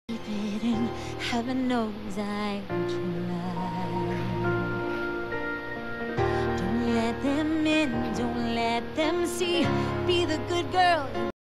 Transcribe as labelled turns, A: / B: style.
A: keep it in. Heaven knows I will try. Don't let them in, don't let them see. Be the good girl.